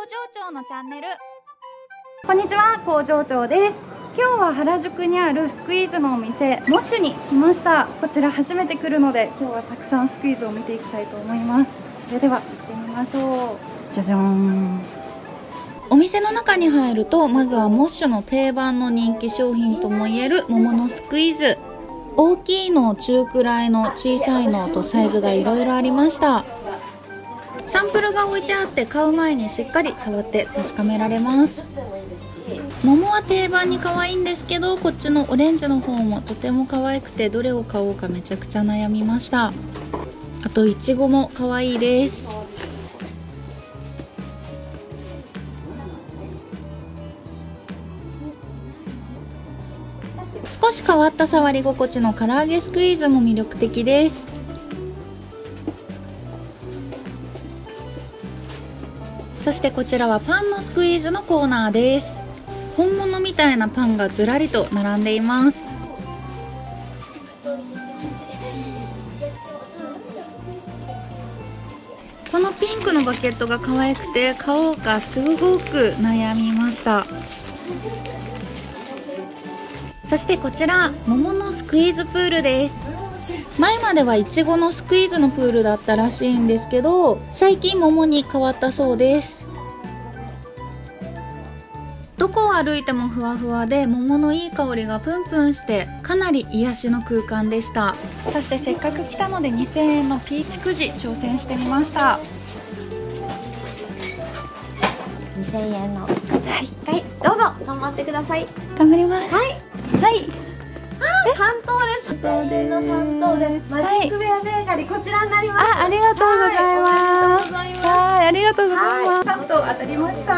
長のチャンネル。 こんにちは、工場長です。今日は原宿にあるスクイーズのお店モッシュに来ました。こちら初めて来るので今日はたくさんスクイーズを見ていきたいと思います。それでは行ってみましょう。じゃじゃーん。 お店の中に入るとまずはモッシュの定番の人気商品ともいえる桃のスクイーズ。大きいの、中くらいの、小さいのとサイズがいろいろありました。サンプルが置いてあって買う前にしっかり触って確かめられます。桃は定番に可愛いんですけど、こっちのオレンジの方もとても可愛くてどれを買おうかめちゃくちゃ悩みました。あといちごも可愛いです。少し変わった触り心地の唐揚げスクイーズも魅力的です。そしてこちらはパンのスクイーズのコーナーです。本物みたいなパンがずらりと並んでいます。このピンクのバケットが可愛くて買おうかすごく悩みました。そしてこちら桃のスクイーズプールです。前まではいちごのスクイーズのプールだったらしいんですけど、最近桃に変わったそうです。どこを歩いてもふわふわで桃のいい香りがプンプンしてかなり癒しの空間でした。そしてせっかく来たので2000円のピーチくじ挑戦してみました。 2000円のくじ1回どうぞ頑張ってください。 頑張ります。 はいはい。 3等です。2000円の3等です。マジックベアベーカリーこちらになります。 ありがとうございます。はい、ありがとうございます。 3等当たりました。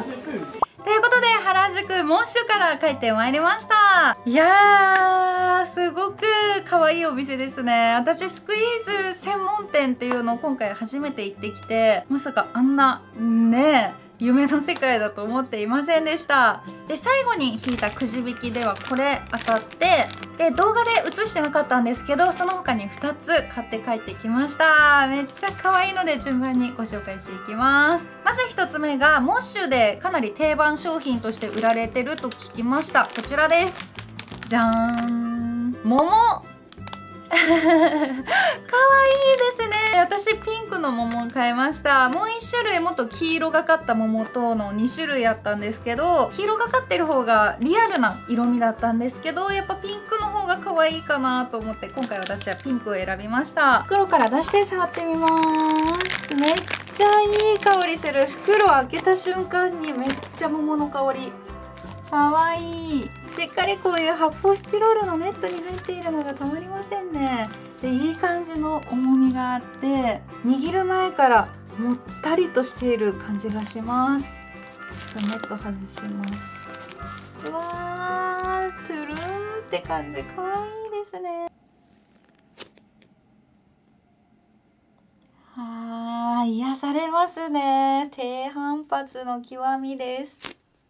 ということで原宿モッシュから帰ってまいりました。いやー、すごく可愛いお店ですね。私スクイーズ専門店っていうのを今回初めて行ってきて、まさかあんなね夢の世界だと思っていませんでした。で最後に引いたくじ引きではこれ当たって、で動画で映してなかったんですけどその他に2つ買って帰ってきました。めっちゃ可愛いので順番にご紹介していきます。まず1つ目がモッシュでかなり定番商品として売られてると聞きました。こちらです。じゃーん、桃かわいいですね。私ピンクの桃を買いました。もう1種類もっと黄色がかった桃との2種類あったんですけど、黄色がかってる方がリアルな色味だったんですけど、やっぱピンクの方が可愛いかなと思って今回私はピンクを選びました。袋から出して触ってみます。めっちゃいい香りする。袋開けた瞬間にめっちゃ桃の香り。かわいい。しっかりこういう発泡スチロールのネットに入っているのがたまりませんね。でいい感じの重みがあって握る前からもったりとしている感じがします。ネット外します。うわー、トゥルンって感じ。かわいいですね。はー、癒されますね。低反発の極みです。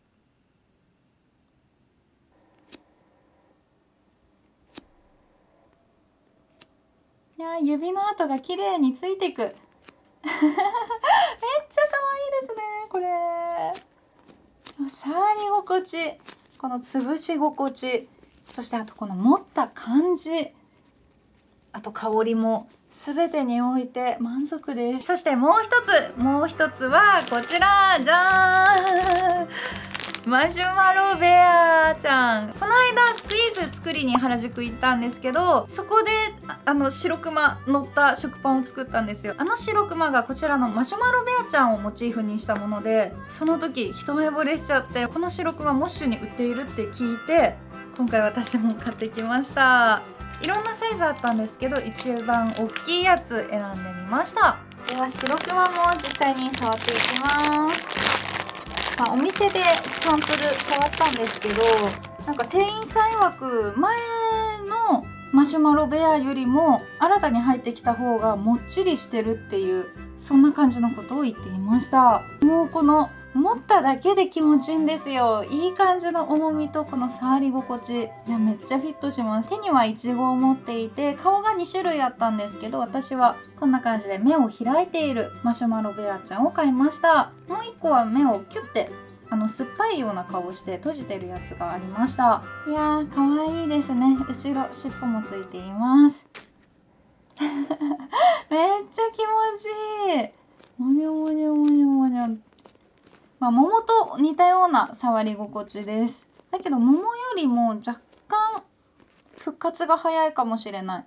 いや、指の跡が綺麗についていく。めっちゃ可愛いですねこれ。触り心地、この潰し心地、そしてあとこの持った感じ、あと香りも全てにおいて満足です。そしてもう一つはこちら。じゃーん、マシュマロベアちゃん。この間スクイーズ作りに原宿行ったんですけど、そこで白クマ乗った食パンを作ったんですよ。白クマがこちらのマシュマロベアちゃんをモチーフにしたもので、その時一目惚れしちゃって、この白クマモッシュに売っているって聞いて今回私も買ってきました。いろんなサイズあったんですけど一番大きいやつ選んでみました。では白クマも実際に触っていきます。お店でサンプル触ったんですけど、なんか店員さん曰く前のマシュマロベアよりも新たに入ってきた方がもっちりしてるっていう、そんな感じのことを言っていました。もうこの持っただけで気持ちいいんですよ。いい感じの重みとこの触り心地、いやめっちゃフィットします。手にはイチゴを持っていて、顔が2種類あったんですけど、私はこんな感じで目を開いているマシュマロベアちゃんを買いました。もう1個は目をキュッて酸っぱいような顔をして閉じてるやつがありました。いやーかわいいですね。後ろ尻尾もついていますめっちゃ気持ちいい。もにょもにょもにょもにょ。桃と似たような触り心地です。だけど桃よりも若干復活が早いかもしれない。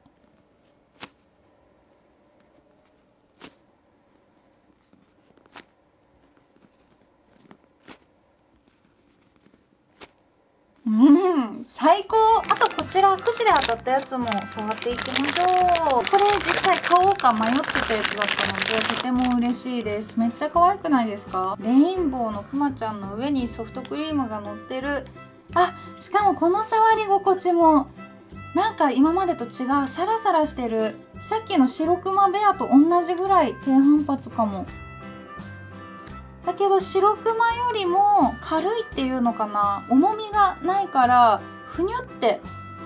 最高。あとこちらくじで当たったやつも触っていきましょう。これ実際買おうか迷ってたやつだったのでとても嬉しいです。めっちゃ可愛くないですか？レインボーのくまちゃんの上にソフトクリームが乗ってる。しかもこの触り心地もなんか今までと違う、サラサラしてる。さっきの白クマベアと同じぐらい低反発かも。だけど白クマよりも軽いっていうのかな、重みがないからふにゅって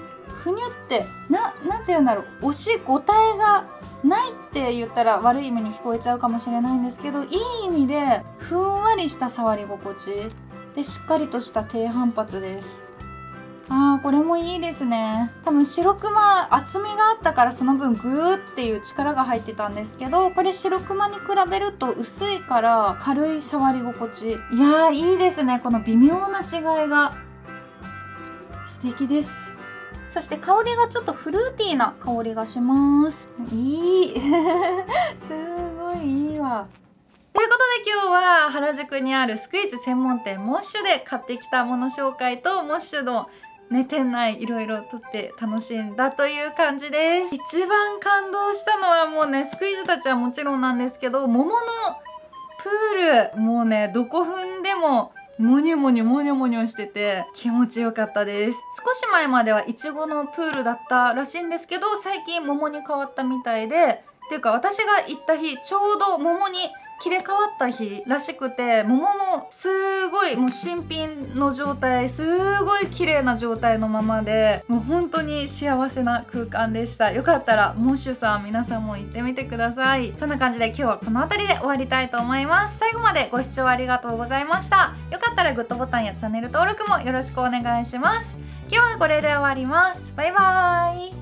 なんて言うんだろう、押しごたえがないって言ったら悪い意味に聞こえちゃうかもしれないんですけど、いい意味でふんわりした触り心地でしっかりとした低反発です。これもいいですね。多分白クマ厚みがあったからその分グーっていう力が入ってたんですけど、これ白クマに比べると薄いから軽い触り心地。いやーいいですね。この微妙な違いが素敵です。そして香りがちょっとフルーティーな香りがします。いいすごいいいわ。ということで今日は原宿にあるスクイーズ専門店モッシュで買ってきたもの紹介と、モッシュの店内いろいろ撮って楽しんだという感じです。一番感動したのはもうね、スクイーズたちはもちろんなんですけど、桃のプール、もうねどこ踏んでもモニョモニョモニョモニョしてて気持ちよかったです。少し前まではイチゴのプールだったらしいんですけど、最近桃に変わったみたいで、っていうか私が行った日ちょうど桃に切れ替わった日らしくて、桃もすごいもう新品の状態、すごい綺麗な状態のままで、もう本当に幸せな空間でした。よかったらモッシュさん皆さんも行ってみてください。そんな感じで今日はこの辺りで終わりたいと思います。最後までご視聴ありがとうございました。よかったらグッドボタンやチャンネル登録もよろしくお願いします。今日はこれで終わります。バイバーイ。